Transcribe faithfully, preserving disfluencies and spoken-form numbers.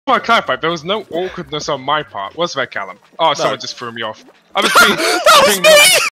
I want to clarify, there was no awkwardness on my part, was there, Callum? Oh, someone No. just threw me off. I was being, That was being me!